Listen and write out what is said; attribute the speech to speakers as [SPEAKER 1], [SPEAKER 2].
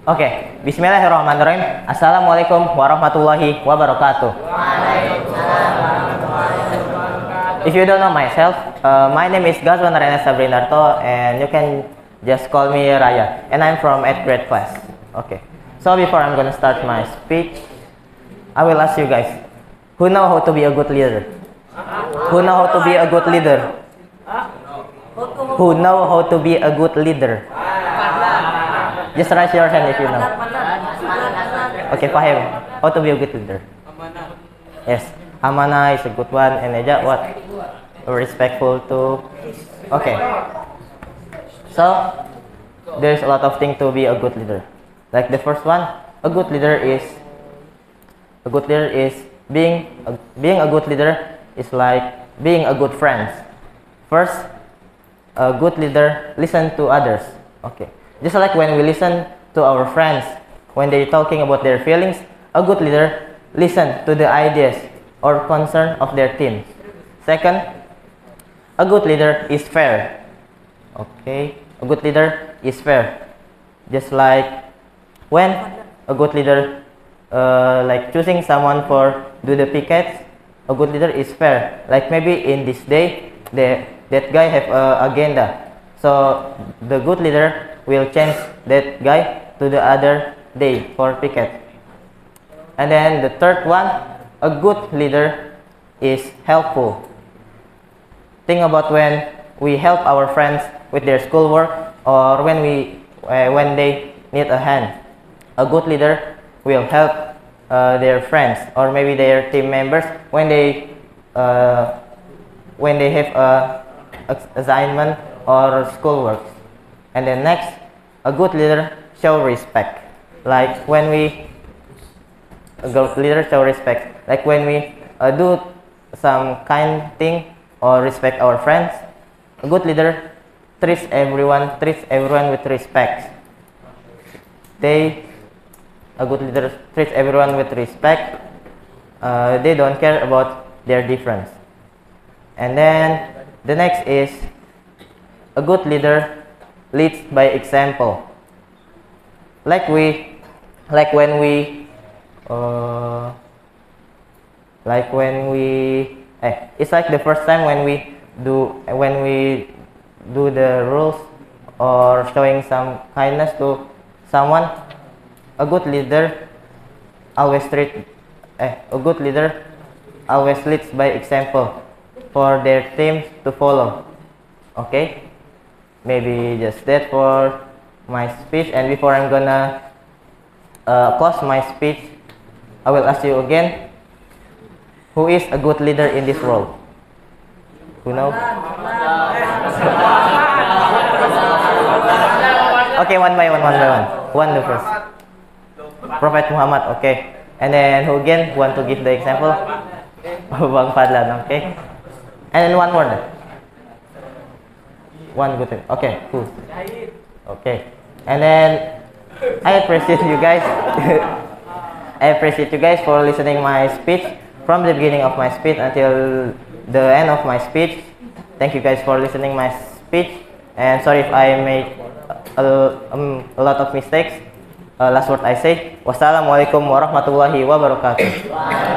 [SPEAKER 1] Oke, Bismillahirrahmanirrahim. Assalamualaikum warahmatullahi wabarakatuh. If you don't know myself, my name is Gazwan Rene Sabrinarto, and you can just call me Raya, and I'm from 8th grade class. Okay, so before I'm gonna start my speech, I will ask you guys, who know how to be a good leader? Who know how to be a good leader? Who know how to be a good leader? Just raise your hand if you know. Okay, Fahim, how to be a good leader? Yes, amanah is a good one, and Eja, what? Respectful to. Okay. So there's a lot of things to be a good leader. Like the first one, a good leader is being a good leader is like being a good friend. First, a good leader listen to others. Okay. Just like when we listen to our friends when they're talking about their feelings, a good leader listen to the ideas or concern of their team. Second, a good leader is fair. Okay, a good leader is fair. Just like when a good leader like choosing someone for do the pickets, a good leader is fair. Like maybe in this day, that guy have a agenda, so the good leader will change that guy to the other day for picket. And then the third one, a good leader is helpful. Think about when we help our friends with their schoolwork, or when they need a hand. A good leader will help their friends or maybe their team members when they have a assignment or schoolwork. And then next, a good leader show respect. Like when we do some kind thing or respect our friends, a good leader treats everyone with respect. A good leader treats everyone with respect. They don't care about their difference. And then the next is a good leader leads by example. It's like the first time when we do the rules or showing some kindness to someone, a good leader always leads by example for their teams to follow. Okay, maybe just that for my speech. And before I'm gonna close my speech, I will ask you again, who is a good leader in this world? Who know? Okay, one by one. One the first. Prophet Muhammad. Okay. And then who again want to give the example? Bang Fadlan. Okay. And then one more. One good. Okay. Cool. Okay. And then I appreciate you guys. I appreciate you guys for listening my speech from the beginning of my speech until the end of my speech. Thank you guys for listening my speech, and sorry if I made a lot of mistakes. Last word I say, wassalamualaikum warahmatullahi wabarakatuh.